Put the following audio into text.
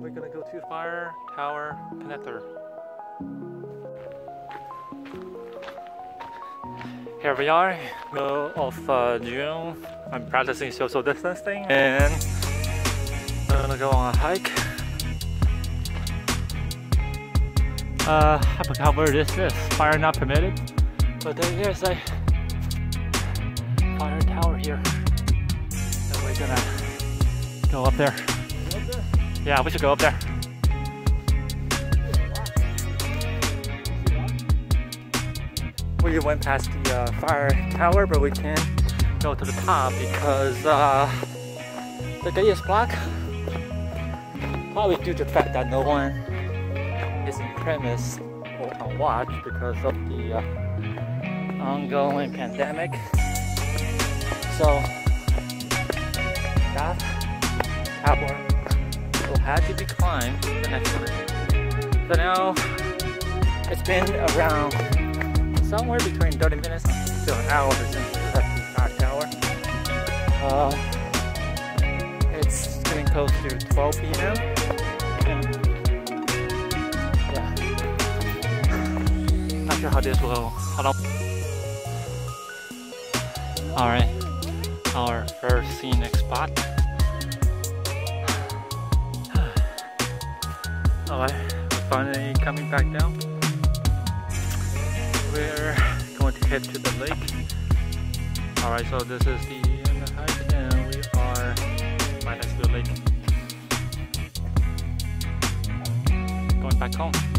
we're gonna go to Fire Tower Connector. Here we are, middle of June. I'm practicing social distancing and I'm gonna go on a hike. I forgot where this is. Fire not permitted, but there's a fire tower here. And we're gonna go up there. Yeah, we should go up there. We went past the fire tower, but we can't go to the top because the gate is blocked. Probably due to the fact that no one is in premise or on watch because of the ongoing pandemic. So that tower will have to be climbed the next one. So now it's been around somewhere between 30 minutes to an hour since we left the fire tower. It's getting close to 12 p.m. And yeah, not sure how this will hold up. Alright, our first scenic spot. Alright, we're finally coming back down. We're going to head to the lake. Alright, so this is the end of the hike and we are right next to the lake. Going back home.